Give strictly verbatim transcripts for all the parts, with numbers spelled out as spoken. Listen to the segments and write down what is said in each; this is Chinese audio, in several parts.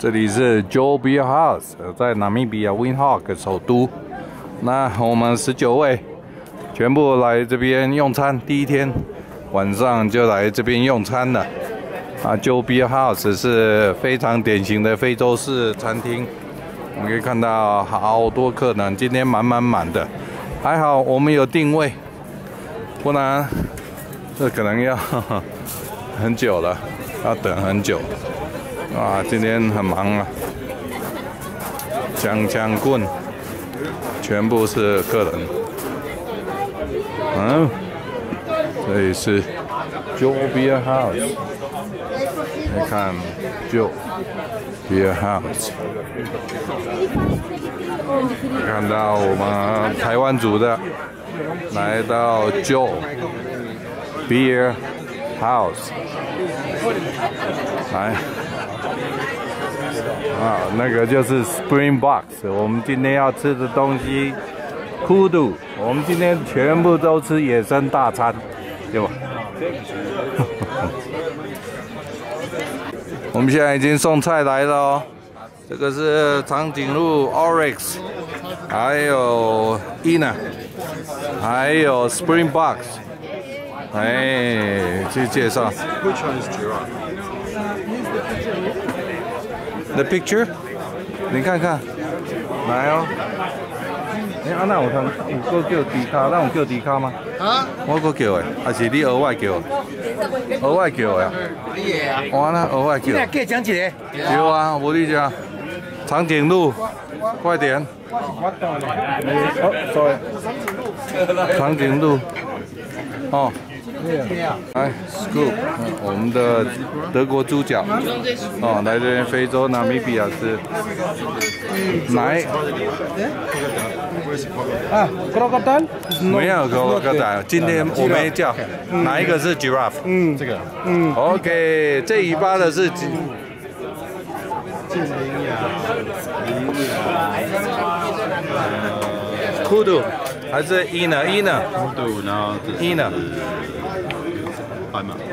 这里是 Joe Beer House， 在纳米比亚 Windhoek 首都。那我们十九位全部来这边用餐，第一天晚上就来这边用餐了。啊 ，Joe Beer House 是非常典型的非洲式餐厅。我们可以看到好多客人，今天满满满的。还好我们有定位，不然这可能要很久了，要等很久。啊，今天很忙啊，枪枪棍，全部是客人。嗯，这里是 Joe Beer House， 你看 Joe Beer House， 看到我们台湾组的来到 Joe Beer House， 来。啊，那个就是 Spring Box， 我们今天要吃的东西 ，Kudu， 我们今天全部都吃野生大餐，对吧？我们现在已经送菜来了哦，这个是长颈鹿 Oryx， 还有 Ina， 还有 Spring Box， 哎，去介绍。Which one is giraffe? The picture， 你看看，来哦。哎、欸，啊，那有通有个叫迪卡，那有叫迪卡吗？啊？我个叫的，还是你额外叫？额外叫的呀？哇，那额外叫。你俩给讲一个。有啊，无你讲。长颈鹿，快点。哦 ，sorry。长颈鹿。哦。来 ，Scoop， 我们的德国猪脚，哦，来这边非洲纳米比亚吃，来，啊 ，crocodile， 没有 crocodile， 今天我没叫，哪一个是 giraffe？ 嗯，这个，嗯 ，OK， 这尾巴的是。Kudu 还是 Ina Ina？Kudu， 然后 Ina。斑马。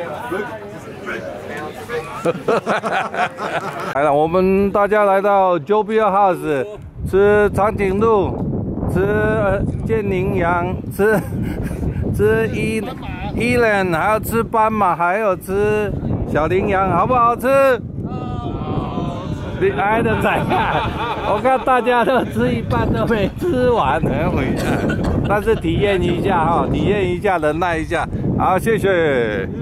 来了，我们大家来到 Joe Beer House 吃长颈鹿，吃呃剑羚羊，吃吃伊伊人，还要吃斑马，还有吃小羚羊，好不好吃？你挨得怎样？我看大家都吃一半都没吃完，很伟大。但是体验一下哈，体验一下，忍耐一下。好，谢谢。